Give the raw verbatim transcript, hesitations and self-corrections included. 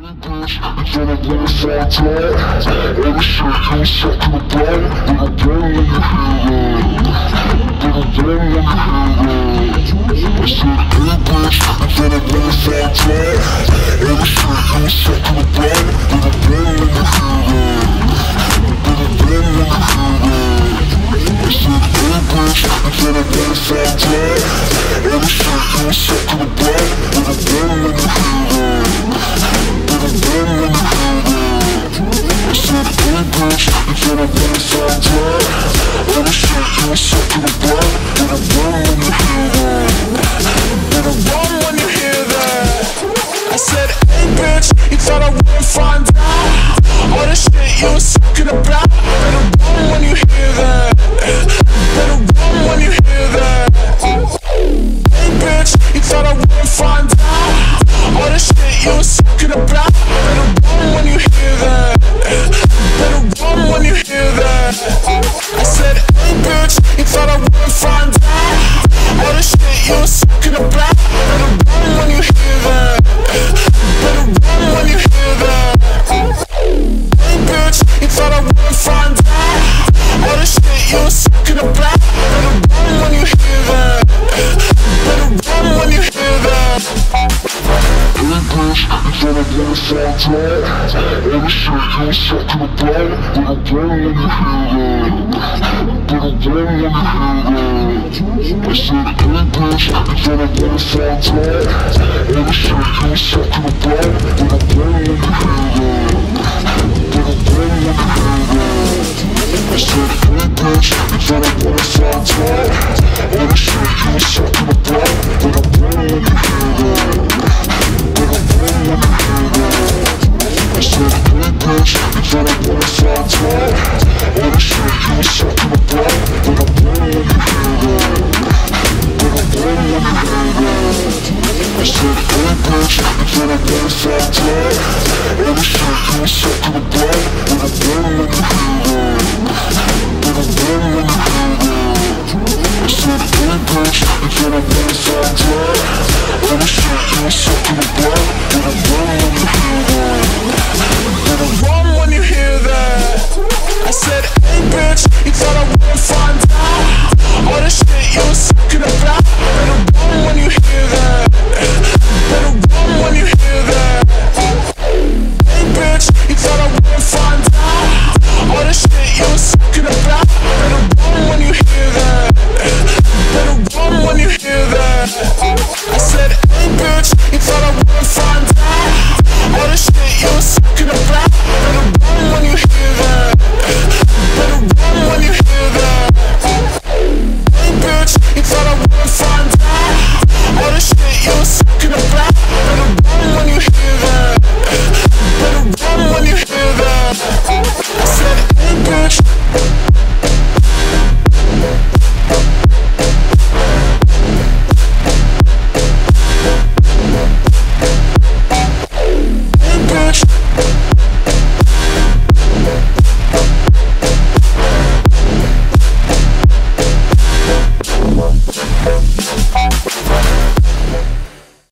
bitch, you tryna bring us all tight. Every shit you was talking about, little burn when you hear that. Little burn when you hear that. I said, hey bitch, you tryna bring us all tight. Every shit you was talking about, little burn when you hear that. Little burn when you hear that. I said, hey bitch, you tryna bring us all tight. Every shit you was talking about, little burn when you hear that. I said, hey bitch, you tryna bring us all tight. Every shit you was talking about, it'll burn when you hear that. It'll burn when you hear that. I said, hey bitch, you thought I wouldn't find out all the shit you was talking about. It'll burn when you hear that. It'll burn when you hear that. Hey bitch, you thought I wouldn't find out all the shit you was talking about. It'll burn when you hear that. It'll burn when you hear that. I said, hey bitch, you thought I wouldn't find out all the shit you was talking about. It'll burn when you hear that. It'll burn when you hear that. Hey bitch, you thought I wouldn't find out all the shit you was talking about. It'll burn when you hear that. It'll burn when you hear that. Hey bitch, you tryna bring us all tight. Every shit you was talking about, it'll burn when you hear that. It'll burn when you hear that. I said, hey bitch, you tryna bring us all tight. Every shit you was talking about, it'll burn when you hear that. It'll burn when you hear that. I said, hey bitch, you tryna bring us all tight. Every shit you was talking about, it'll burn when you hear that. It'll burn when you hear that. I said, hey bitch, you tryna bring us all tight. Every shit you was talking about, it'll burn when you hear that. It'll burn when you hear that. I said, hey bitch, you tryna bring us all tight. Every shit you was talking about, it'll burn when you hear that. It'll burn when you hear that. I said, hey bitch, you tryna bring us all tight. Every shit you was talking about, it'll burn when you hear that.